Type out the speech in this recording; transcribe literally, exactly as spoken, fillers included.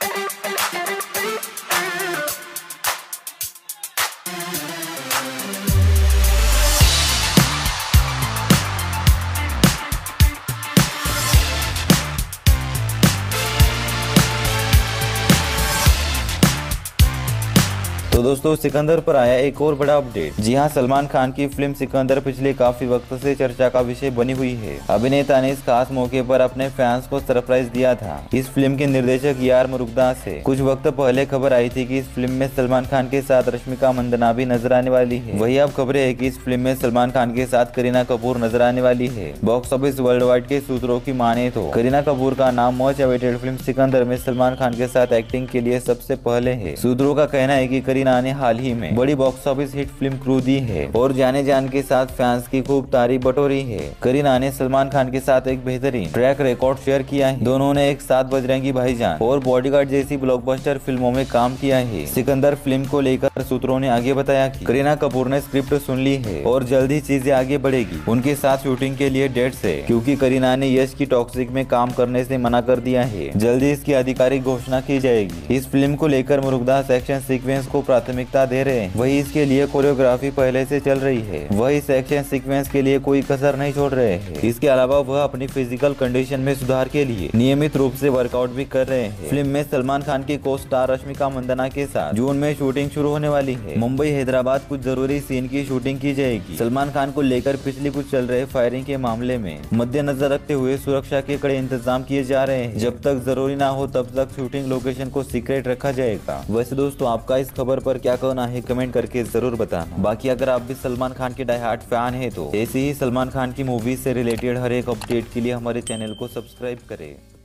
तो दोस्तों सिकंदर पर आया एक और बड़ा अपडेट। जी हां, सलमान खान की फिल्म सिकंदर पिछले काफी वक्त से चर्चा का विषय बनी हुई है। अभिनेता ने इस खास मौके पर अपने फैंस को सरप्राइज दिया था। इस फिल्म के निर्देशक यार मुरुगदास से कुछ वक्त पहले खबर आई थी कि इस फिल्म में सलमान खान के साथ रश्मिका मंदाना भी नजर आने वाली है। वही अब खबरें है कि इस फिल्म में सलमान खान के साथ करीना कपूर नजर आने वाली है। बॉक्स ऑफिस वर्ल्ड वाइड के सूत्रों की माने तो करीना कपूर का नाम मच अवेटेड फिल्म सिकंदर में सलमान खान के साथ एक्टिंग के लिए सबसे पहले है। सूत्रों का कहना है कि करीना ने हाल ही में बड़ी box office hit film Crew दी है और जाने जान के साथ फैंस की खूब तारीफ बटोरी है। करीना ने सलमान खान के साथ एक बेहतरीन ट्रैक रिकॉर्ड शेयर किया है। दोनों ने एक साथ बजरंगी भाईजान और बॉडीगार्ड जैसी ब्लॉकबस्टर फिल्मों में काम किया है। सिकंदर फिल्म को लेकर सूत्रों ने आगे बताया कि करीना कपूर ने स्क्रिप्ट सुन ली है और जल्द ही चीजें आगे बढ़ेगी। उनके साथ शूटिंग के लिए डेट्स है, क्योंकि करीना ने यश की टॉक्सिक में काम करने से मना कर दिया है। जल्दी इसकी आधिकारिक घोषणा की जाएगी। इस फिल्म को लेकर मुरुगदास एक्शन सीक्वेंस को प्राथमिकता दे रहे हैं। वही इसके लिए कोरियोग्राफी पहले से चल रही है। वही इस एक्शन सीक्वेंस के लिए कोई कसर नहीं छोड़ रहे हैं। इसके अलावा वह अपनी फिजिकल कंडीशन में सुधार के लिए नियमित रूप से वर्कआउट भी कर रहे हैं। फिल्म में सलमान खान की को स्टार रश्मिका मंदाना के साथ जून में शूटिंग शुरू होने वाली है। मुंबई हैदराबाद कुछ जरूरी सीन की शूटिंग की जाएगी। सलमान खान को लेकर पिछले कुछ चल रहे फायरिंग के मामले में मद्देनजर रखते हुए सुरक्षा के कड़े इंतजाम किए जा रहे हैं। जब तक जरूरी ना हो तब तक शूटिंग लोकेशन को सीक्रेट रखा जाएगा। वैसे दोस्तों, आपका इस खबर पर क्या कहना है कमेंट करके जरूर बताना। बाकी अगर आप भी सलमान खान के डाई हार्ट फैन है तो ऐसे ही सलमान खान की मूवी से रिलेटेड हर एक अपडेट के लिए हमारे चैनल को सब्सक्राइब करें।